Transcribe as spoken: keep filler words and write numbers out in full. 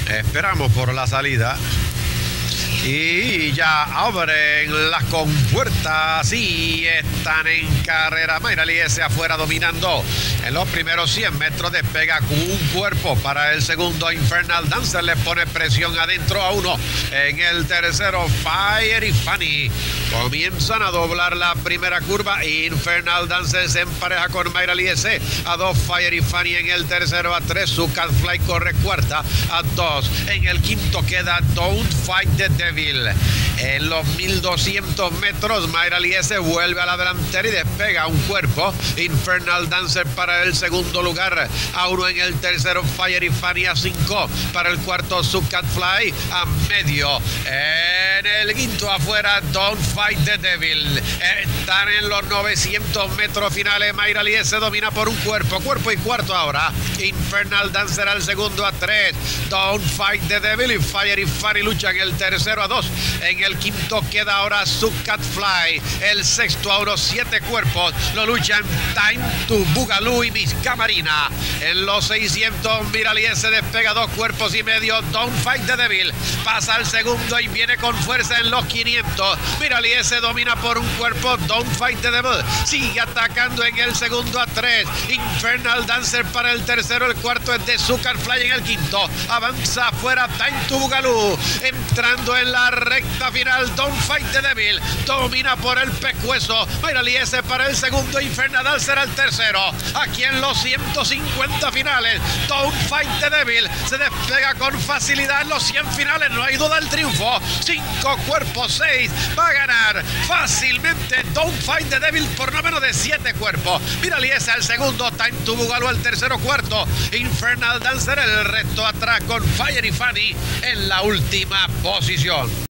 Esperamos por la salida. Y ya abren las compuertas y están en carrera. Mayra Liese afuera dominando. En los primeros cien metros despega con un cuerpo para el segundo. Infernal Dancer le pone presión adentro a uno. En el tercero, Fire y Fanny comienzan a doblar la primera curva. Infernal Dancer se empareja con Mayra Liese. A dos, Fire y Fanny en el tercero. A tres, su Catfly corre cuarta. A dos, en el quinto queda Don't Fight the Devil. En los mil doscientos metros, Mayra Liese vuelve a la delantera y despega un cuerpo. Infernal Dancer para el segundo lugar. A uno en el tercero, Fire y Fanny. A cinco para el cuarto, su Catfly. A medio. En el quinto afuera, Don't Fight the Devil. Están en los novecientos metros finales. Mayra Liese domina por un cuerpo. Cuerpo y cuarto ahora. Infernal Dancer al segundo. A tres, Don't Fight the Devil y Fire y Fanny luchan. El tercero a dos. En el quinto queda ahora su Catfly. El sexto a unos siete cuerpos. Lo luchan Time to Boogaloo y Miss Camarina. En los seiscientos, Mayra Liese despega dos cuerpos y medio. Don't Fight the Devil pasa al segundo y viene con fuerza en los quinientos. Mayra Liese domina por un cuerpo. Don't Fight the Devil sigue atacando en el segundo. A tres, Infernal Dancer para el tercero. El cuarto es de su Catfly en el quinto. Avanza afuera Time to Boogaloo. Entrando en la recta final, Don't Fight the Devil domina por el pescuezo. Mayra Liese para el segundo. Infernal Dancer al tercero. Aquí en los ciento cincuenta finales, Don't Fight the Devil se despega con facilidad en los cien finales. No hay duda del triunfo. Cinco cuerpos, seis. Va a ganar fácilmente Don't Fight the Devil por no menos de siete cuerpos. Mayra Liese al segundo. Time to Boogaloo al tercero, cuarto. Infernal Dancer, el resto atrás con Fire y Fanny en la última posición.